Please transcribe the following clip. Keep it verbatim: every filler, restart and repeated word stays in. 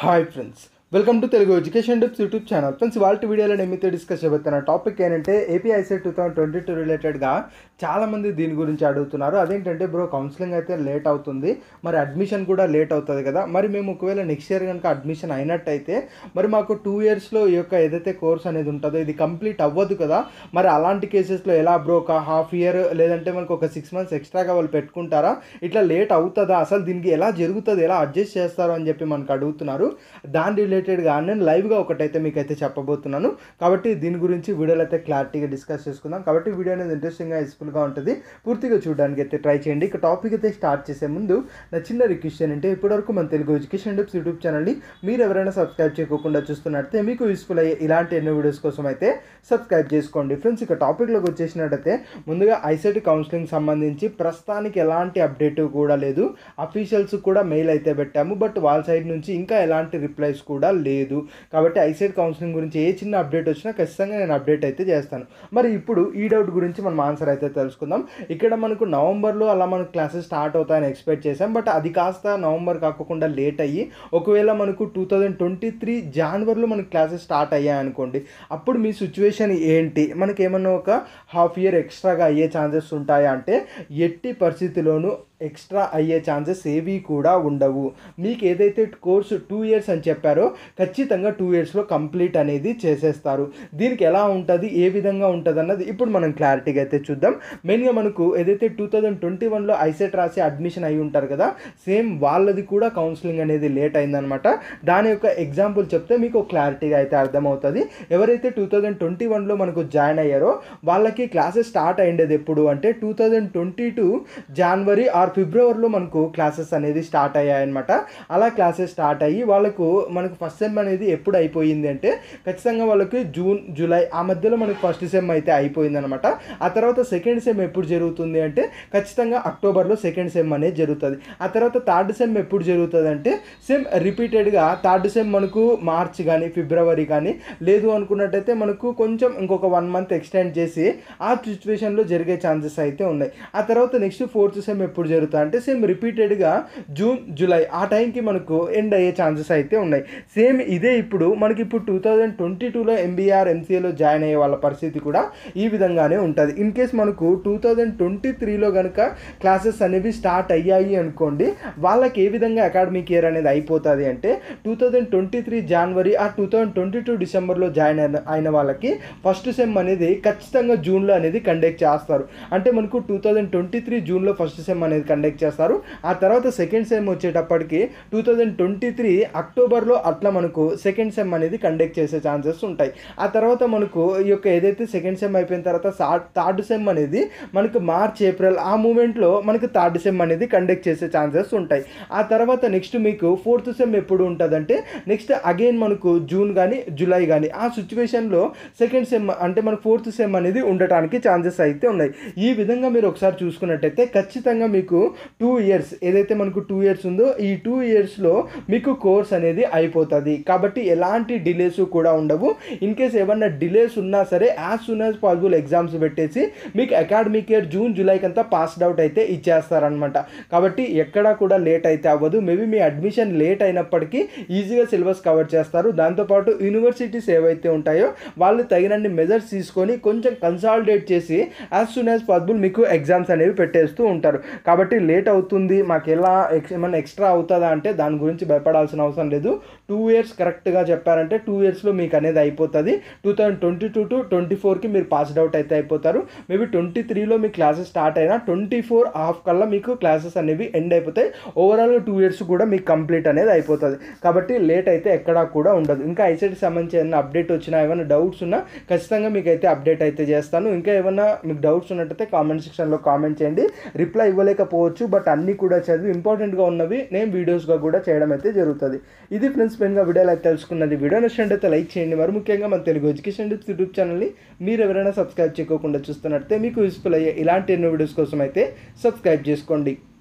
Hi friends, welcome to Telugu education tips YouTube channel. Friends, వాళ్ళ వీడియోలో నేను మీతో డిస్కస్ చేయబోతున్న టాపిక్ ఏంటంటే AP ICET two thousand twenty two రిలేటెడ్గా చాలామంది దీని గురించి అడుగుతున్నారు. అదేంటంటే బ్రో కౌన్సిలింగ్ అయితే లేట్ అవుతుంది, మరి అడ్మిషన్ కూడా లేట్ అవుతుంది కదా, మరి మేము ఒకవేళ నెక్స్ట్ ఇయర్ కనుక అడ్మిషన్ అయినట్టయితే మరి మాకు టూ ఇయర్స్లో ఈ యొక్క ఏదైతే కోర్స్ అనేది ఉంటుందో ఇది కంప్లీట్ అవ్వదు కదా, మరి అలాంటి కేసెస్లో ఎలా బ్రో ఒక హాఫ్ ఇయర్ లేదంటే మనకు ఒక సిక్స్ మంత్స్ ఎక్స్ట్రాగా వాళ్ళు పెట్టుకుంటారా, ఇట్లా లేట్ అవుతుందా, అసలు దీనికి ఎలా జరుగుతుంది, ఎలా అడ్జస్ట్ చేస్తారు అని చెప్పి మనకు అడుగుతున్నారు. దాని రిలేటెడ్గా నేను లైవ్గా ఒకటైతే మీకైతే చెప్పబోతున్నాను. కాబట్టి దీని గురించి వీడియోలో అయితే క్లారిటీగా డిస్కస్ చేసుకుందాం. కాబట్టి వీడియో అనేది ఇంట్రెస్టింగ్గా యూస్ఫుల్గా ఉంటుంది, పూర్తిగా చూడడానికి అయితే ట్రై చేయండి. ఇక టాపిక్ అయితే స్టార్ట్ చేసే ముందు నా చిన్న రిక్వెస్ట్ ఏంటంటే ఇప్పటివరకు మన తెలుగు ఎడ్యుకేషన్ టిప్స్ యూట్యూబ్ ఛానల్ని మీరు ఎవరైనా సబ్స్క్రైబ్ చేయకుండా చూస్తున్నట్టే మీకు యూస్ఫుల్ అయ్యే ఇలాంటి ఎన్నో వీడియోస్ కోసం అయితే సబ్స్క్రైబ్ చేసుకోండి. ఫ్రెండ్స్, ఇక టాపిక్లోకి వచ్చేసినట్టయితే ముందుగా ఐసెట్ కౌన్సిలింగ్ సంబంధించి ప్రస్తుతానికి ఎలాంటి అప్డేట్ కూడా లేదు. అఫీషియల్స్ కూడా మెయిల్ అయితే పెట్టాము, బట్ వాళ్ళ సైడ్ నుంచి ఇంకా ఎలాంటి రిప్లైస్ కూడా లేదు. కాబట్టి ఐసెట్ కౌన్సిలింగ్ గురించి ఏ చిన్న అప్డేట్ వచ్చినా ఖచ్చితంగా నేను అప్డేట్ అయితే చేస్తాను. మరి ఇప్పుడు ఈ డౌట్ గురించి మనం ఆన్సర్ అయితే తెలుసుకుందాం. ఇక్కడ మనకు నవంబర్లో అలా మనకు క్లాసెస్ స్టార్ట్ అవుతాయని ఎక్స్పెక్ట్ చేసాం, బట్ అది కాస్త నవంబర్ కాకుండా లేట్ అయ్యి ఒకవేళ మనకు టూ థౌజండ్ ట్వంటీ త్రీ జనవరిలో మనకు క్లాసెస్ స్టార్ట్ అయ్యాయనుకోండి, అప్పుడు మీ సిచ్యువేషన్ ఏంటి, మనకి ఏమన్నా ఒక హాఫ్ ఇయర్ ఎక్స్ట్రాగా అయ్యే ఛాన్సెస్ ఉంటాయా అంటే ఎట్టి పరిస్థితిలోనూ ఎక్స్ట్రా అయ్యే ఛాన్సెస్ ఏవి కూడా ఉండవు. మీకు ఏదైతే కోర్సు టూ ఇయర్స్ అని చెప్పారో ఖచ్చితంగా టూ ఇయర్స్లో కంప్లీట్ అనేది చేసేస్తారు. దీనికి ఎలా ఉంటుంది, ఏ విధంగా ఉంటుంది అన్నది ఇప్పుడు మనం క్లారిటీగా అయితే చూద్దాం. మెయిన్గా మనకు ఏదైతే టూ థౌజండ్ ట్వంటీ వన్లో ఐసెట్ రాసి అడ్మిషన్ అయ్యి ఉంటారు కదా, సేమ్ వాళ్ళది కూడా కౌన్సిలింగ్ అనేది లేట్ అయిందనమాట. దాని యొక్క ఎగ్జాంపుల్ చెప్తే మీకు క్లారిటీగా అయితే అర్థమవుతుంది. ఎవరైతే టూ థౌజండ్ ట్వంటీ వన్లో మనకు జాయిన్ అయ్యారో వాళ్ళకి క్లాసెస్ స్టార్ట్ అయ్యేది ఎప్పుడు అంటే టూ థౌజండ్ ట్వంటీ టూ జనవరి ఆర్ ఫిబ్రవరిలో మనకు క్లాసెస్ అనేది స్టార్ట్ అయ్యాయన్నమాట. అలా క్లాసెస్ స్టార్ట్ అయ్యి వాళ్ళకు మనకు ఫస్ట్ సెమ్ అనేది ఎప్పుడు అయిపోయింది అంటే ఖచ్చితంగా వాళ్ళకి జూన్ జూలై ఆ మధ్యలో మనకు ఫస్ట్ సెమ్ అయితే అయిపోయింది అనమాట. ఆ తర్వాత సెకండ్ సెమ్ ఎప్పుడు జరుగుతుంది అంటే ఖచ్చితంగా అక్టోబర్లో సెకండ్ సెమ్ అనేది జరుగుతుంది. ఆ తర్వాత థర్డ్ సెమ్ ఎప్పుడు జరుగుతుంది అంటే సెమ్ రిపీటెడ్గా థర్డ్ సెమ్ మనకు మార్చ్ కానీ ఫిబ్రవరి కానీ, లేదు అనుకున్నట్టయితే మనకు కొంచెం ఇంకొక వన్ మంత్ ఎక్స్టెండ్ చేసి ఆ సిచ్యువేషన్లో జరిగే ఛాన్సెస్ అయితే ఉన్నాయి. ఆ తర్వాత నెక్స్ట్ ఫోర్త్ సెమ్ ఎప్పుడు జరుగుతుంది అంటే సేమ్ రిపీటెడ్గా జూన్ జూలై ఆ టైంకి మనకు ఎండ్ అయ్యే ఛాన్సెస్ అయితే ఉన్నాయి. సేమ్ ఇదే ఇప్పుడు మనకి ఇప్పుడు టూ థౌజండ్ ట్వంటీ టూలో ఎంబీఆర్ ఎంసీఏలో జాయిన్ అయ్యే వాళ్ళ పరిస్థితి కూడా ఈ విధంగానే ఉంటుంది. ఇన్ కేస్ మనకు టూ థౌజండ్ ట్వంటీ త్రీలో కనుక క్లాసెస్ అనేవి స్టార్ట్ అయ్యాయి అనుకోండి, వాళ్ళకి ఏ విధంగా అకాడమిక్ ఇయర్ అనేది అయిపోతుంది అంటే టూ థౌజండ్ ట్వంటీ త్రీ జనవరి ఆ టూ థౌజండ్ ట్వంటీ టూ డిసెంబర్లో జాయిన్ అయిన అయిన వాళ్ళకి ఫస్ట్ సెమ్ అనేది ఖచ్చితంగా జూన్లో అనేది కండక్ట్ చేస్తారు. అంటే మనకు టూ థౌజండ్ ట్వంటీ త్రీ జూన్లో ఫస్ట్ సెమ్ అనేది కండక్ట్ చేస్తారు. ఆ తర్వాత సెకండ్ సెమ్ వచ్చేటప్పటికి టూ థౌజండ్ ట్వంటీ త్రీ అక్టోబర్లో అట్లా మనకు సెకండ్ సెమ్ అనేది కండక్ట్ చేసే ఛాన్సెస్ ఉంటాయి. ఆ తర్వాత మనకు ఈ యొక్క ఏదైతే సెకండ్ సెమ్ అయిపోయిన తర్వాత థర్డ్ సెమ్ అనేది మనకు మార్చ్ ఏప్రిల్ ఆ మూమెంట్లో మనకు థర్డ్ సెమ్ అనేది కండక్ట్ చేసే ఛాన్సెస్ ఉంటాయి. ఆ తర్వాత నెక్స్ట్ మీకు ఫోర్త్ సెమ్ ఎప్పుడు ఉంటుందంటే నెక్స్ట్ అగైన్ మనకు జూన్ కానీ జూలై కానీ ఆ సిచ్యువేషన్లో సెకండ్ సెమ్ అంటే మనకు ఫోర్త్ సెమ్ అనేది ఉండటానికి ఛాన్సెస్ అయితే ఉన్నాయి. ఈ విధంగా మీరు ఒకసారి చూసుకున్నట్టయితే ఖచ్చితంగా మీకు టూ ఇయర్స్ ఏదైతే మనకు టూ ఇయర్స్ ఉందో ఈ టూ ఇయర్స్లో మీకు కోర్స్ అనేది అయిపోతుంది. కాబట్టి ఎలాంటి డిలేస్ కూడా ఉండవు. ఇన్ కేస్ ఏమన్నా డిలేస్ ఉన్నా సరే as soon as possible exams పెట్టేసి మీకు అకాడమిక్ ఇయర్ జూన్ జూలైకి అంతా పాస్డ్ అవుట్ అయితే ఇచ్చేస్తారనమాట. కాబట్టి ఎక్కడా కూడా లేట్ అయితే అవ్వదు. మేబీ మీ అడ్మిషన్ లేట్ అయినప్పటికీ ఈజీగా సిలబస్ కవర్ చేస్తారు. దాంతోపాటు యూనివర్సిటీస్ ఏవైతే ఉంటాయో వాళ్ళు తగినన్ని మెజర్స్ తీసుకొని కొంచెం కన్సాలిడేట్ చేసి యాజ్ సూన్ యాజ్ పాసిబుల్ మీకు ఎగ్జామ్స్ అనేవి పెట్టేస్తూ ఉంటారు. కాబట్టి లేట్ అవుతుంది మాకు ఎలా ఎక్స్ ఏమన్నా ఎక్స్ట్రా అవుతుందా అంటే దాని గురించి భయపడాల్సిన అవసరం లేదు. టూ ఇయర్స్ కరెక్ట్గా చెప్పారంటే టూ ఇయర్స్లో మీకు అనేది అయిపోతుంది. Two thousand twenty two to twenty ఫోర్కి మీరు పాస్డ్ అవుట్ అయితే అయిపోతారు. మేబీ ట్వంటీ త్రీలో మీ క్లాసెస్ స్టార్ట్ అయినా ట్వంటీ ఫోర్ హాఫ్ కల్లా మీకు క్లాసెస్ అనేవి ఎండ్ అయిపోతాయి. ఓవరాల్గా టూ ఇయర్స్ కూడా మీకు కంప్లీట్ అనేది అయిపోతుంది. కాబట్టి లేట్ అయితే ఎక్కడా కూడా ఉండదు. ఇంకా ఐసెట్కి సంబంధించి ఏమైనా అప్డేట్ వచ్చినా ఏమైనా డౌట్స్ ఉన్నా ఖచ్చితంగా మీకు అయితే అప్డేట్ అయితే చేస్తాను. ఇంకా ఏమైనా మీకు డౌట్స్ ఉన్నట్టయితే కామెంట్ సెక్షన్లో కామెంట్ చేయండి. రిప్లై ఇవ్వలేకపోవచ్చు, బట్ అన్నీ కూడా చదివి ఇంపార్టెంట్గా ఉన్నవి నేను వీడియోస్గా కూడా చేయడం అయితే జరుగుతుంది. ఇది ఫ్రెండ్స్ మెయిన్గా వీడియోలో అయితే తెలుసుకున్నది. వీడియో నచ్చినట్టయితే లైక్ చేయండి. మరి ముఖ్యంగా మన తెలుగు ఎడ్యుకేషన్ టిప్స్ యూట్యూబ్ ఛానల్ని మీరు ఎవరైనా సబ్స్క్రైబ్ చేయకుండా చూస్తున్నట్టే మీకు యూస్ఫుల్ అయ్యే ఇలాంటి ఎన్నో వీడియోస్ కోసం అయితే సబ్స్క్రైబ్ చేసుకోండి.